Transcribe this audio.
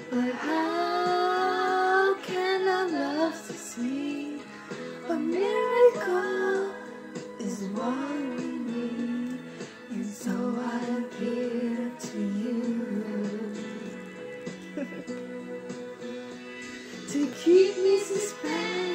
But how can our love succeed? A miracle is what we need, and so I give to you to keep me suspended.